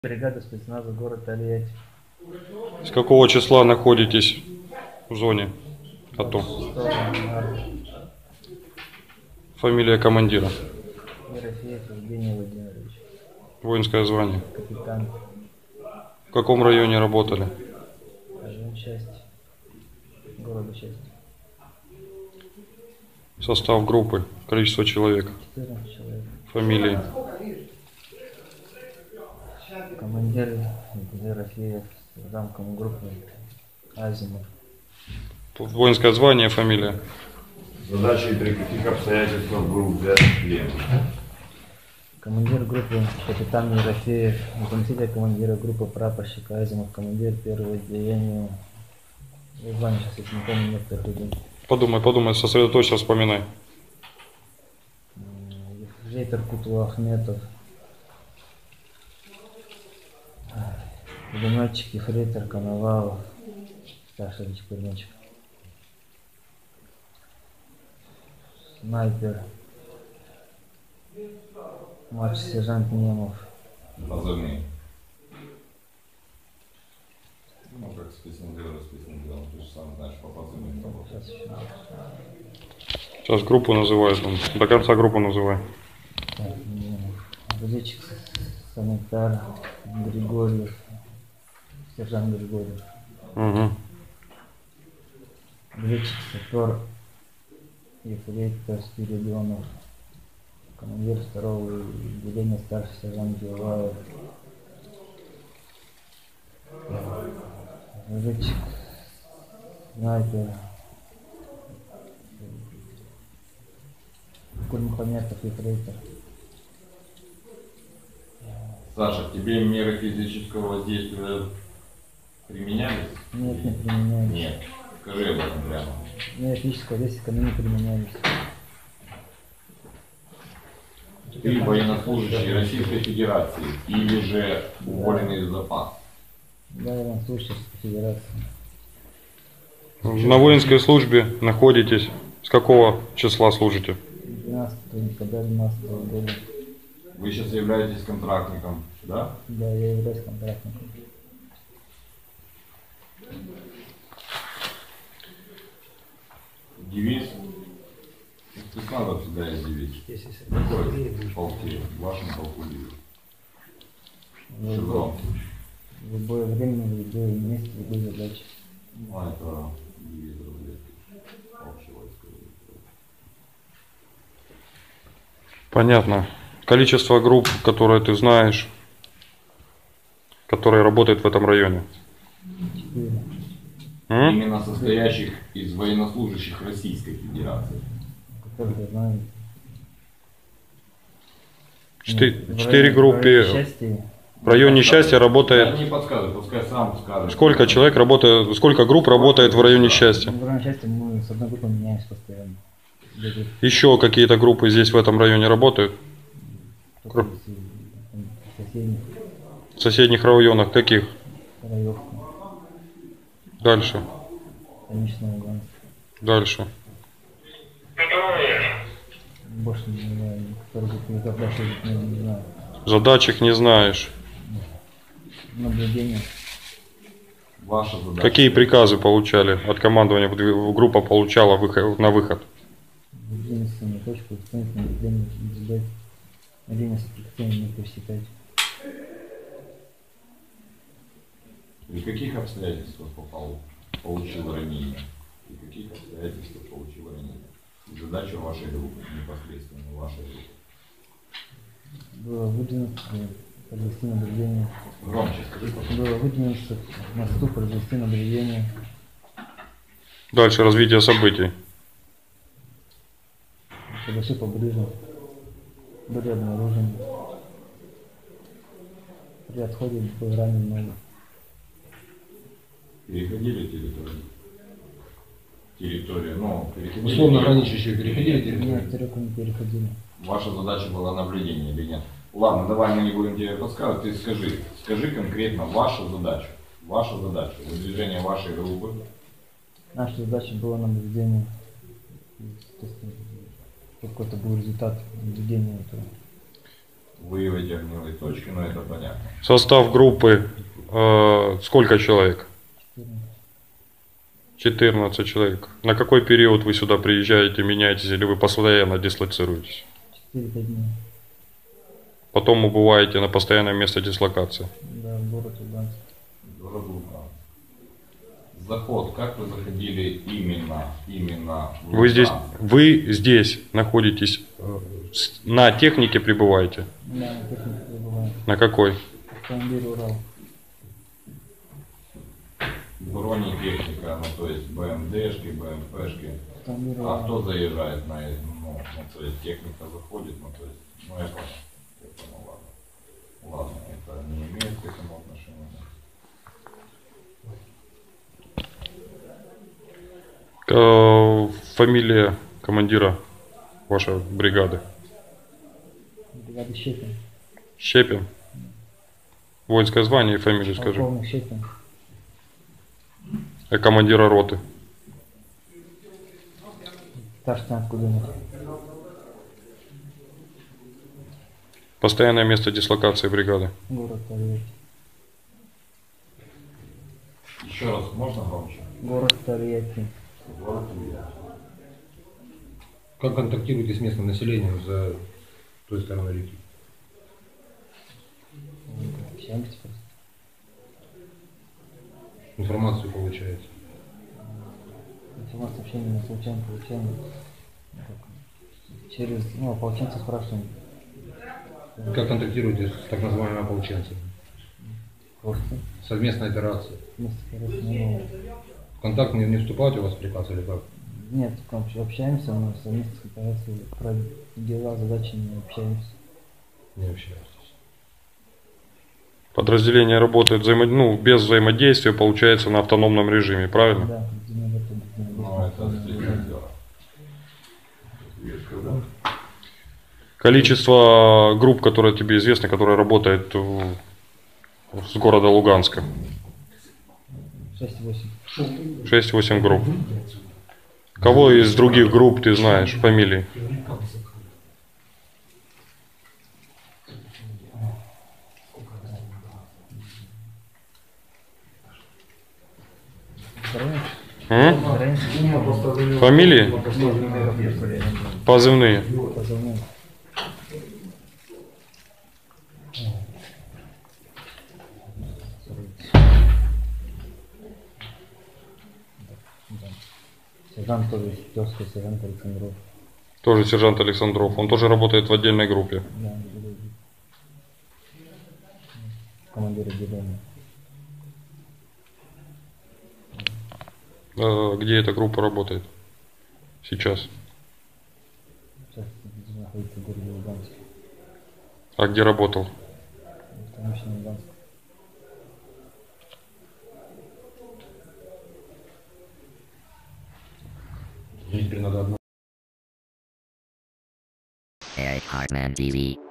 Бригада спецназа город Тольятти. С какого числа находитесь в зоне АТО? 26 марта. Фамилия командира? Ерофеев Евгений Владимирович. Воинское звание? Капитан. В каком районе работали? Район части. Города части. Состав группы? Количество человек? 14 человек. Фамилии? Командир Ерофеев, замком группы Азимов. Воинское звание, фамилия? Задачи и при каких обстоятельствах был взят в плен? Командир группы капитан Ерофеев, заместитель командира группы прапорщик Азимов, командир первого отделения. Я звоню сейчас, если не помню некоторых людей. Подумай, сосредоточься, вспоминай. Ефрейтор Кутул Ахметов. Пулеметчик ефрейтор Коновалов. Старший лейтенант. Снайпер. Младший сержант Немов. Позывные. Ну, как спецназер, ты же сам знаешь по позывным работать. Сейчас группу называют, до конца группу называй. Разведчик санитар Григорьев. Сержант Григорьев. Угу. Разведчик сапер ефрейтор Спиридонов. Командир второго отделения старший сержант Гилаев. Разведчик снайпер Курмухаметов ефрейтор. Саша, тебе меры физического воздействия применялись? Нет, не применялись. Нет. Скажи об этом прямо. Нет, физического воздействия ко мне не применялись. Ты военнослужащий Российской Федерации или же уволенный из запаса? Да, я вам слушаю Федерации. На воинской службе находитесь. С какого числа служите? 12 декабря 2012 года. Вы сейчас являетесь контрактником, да? Да, я являюсь контрактником. Девиз? Спецназа всегда есть девиз. Какой в полке? В вашем полку девиз? Шеврон. В любое время, в любое месте, в любой задаче. Ну, а это девиз разведки. Общевойсковой. Понятно. Количество групп, которые ты знаешь, которые работают в этом районе? 4. Именно состоящих из военнослужащих Российской Федерации. Которых я знаю. Четыре группы. В районе счастья Я работает. не подсказывай, пускай сам скажет. Сколько человек работает, сколько групп работает в районе счастья? В районе счастья мы с одной группой меняемся постоянно. Еще какие-то группы здесь в этом районе работают? Соседних В соседних районах каких? районов. Дальше. Конечного гана. Дальше. Больше не знаю, которых я дальше не знаю. Задач не знаешь. Наблюдение. Ваша задача. Какие приказы получали от командования? Группа получала на выход? Единственную точку, исполнить наблюдение, наблюдать. Линия соприкосновения не пересекать. При каких обстоятельствах получил ранение? При каких обстоятельствах получил ранение? Задача вашей группы, непосредственно вашей группы. Было выдвинуто произвести наблюдение. Громче скажи, пожалуйста. Было выдвинуто на ступ произвести наблюдение. Дальше развитие событий. Подошли поближе. Были обнаружены. При отходе был ранен ногу. Переходили территорию, ну, переходили. Условно граничащие переходили территорию? Нет, территорию не переходили. Ваша задача была наблюдение или нет? Ладно, давай мы не будем тебе подсказывать, ты скажи конкретно вашу задачу. Ваша задача, выдвижение вашей группы. Наша задача была наблюдение. Естественно, какой-то был результат наблюдения этого. выявить огневые точки, но это понятно. Состав группы сколько человек? 14 человек. На какой период вы сюда приезжаете, меняетесь, или вы постоянно дислоцируетесь? 4 дня. Потом убываете на постоянное место дислокации. Да, в город Луганск. Город Луганск. Заход, как вы заходили именно в Луганск? Вы здесь находитесь, на технике прибываете? Да, на технике прибываем. На какой? Автомобиль Урал. Бронетехника, ну то есть БМДшки, БМПшки. Автомобиль А Урал. кто заезжает ну, то есть техника заходит, ну то есть, ну я понял, ладно, это не имеет к этому отношения. Фамилия командира вашей бригады? Бригада Щепин. Щепин? Воинское звание и фамилию скажи. Полковник Щепин. А командира роты? Старший лейтенант Кудынов. Постоянное место дислокации бригады? Город Тольятти. Еще раз, можно громче? Город Тольятти. Город Тольятти. Как контактируете с местным населением за той стороной реки? Общаемся просто. Информацию получаете? Информацию вообще не получаем. Через, ополченца спрашиваем. Как контактируете с так называемыми ополченцами? Просто. Совместная операция. Вместе, короче, не было. В контакт не вступаете у вас приказ или как? Нет, общаемся, но совместно с операцией про дела, задачи не общаемся. Не общаетесь. Подразделение работает без взаимодействия, получается, на автономном режиме, правильно? Да, Ну это встречное дело. Количество групп, которые тебе известны, которые работают с города Луганска? 6-8. 6-8 групп. Кого из других групп ты знаешь, фамилии? Фамилии? Позывные? Позывной. Сержант тоже, тезка, сержант Александров. Тоже сержант Александров. Он тоже работает в отдельной группе. Да, командир отделения. Где эта группа работает сейчас? Сейчас находится в городе Луганске. А где работал? В Станичном Луганске. Теперь надо одно. Eric Hartman TV.